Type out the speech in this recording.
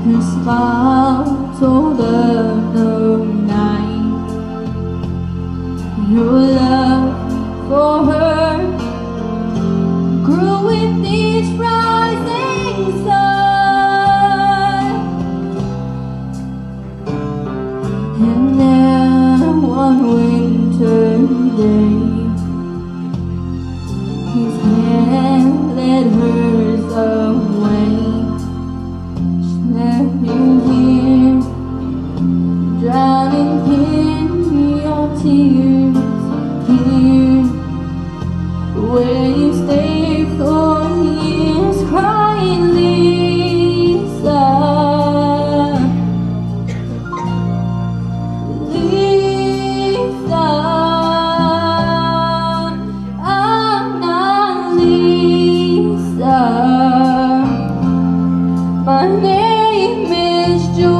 Her smile told of the night. Your love for her grew with each rising sun. And then one winter day, his hand led hers away. She left you here, drowning in your tears. Here, where you stayed for years, crying, Lisa, Lisa. I'm not Lisa. My name is Julie.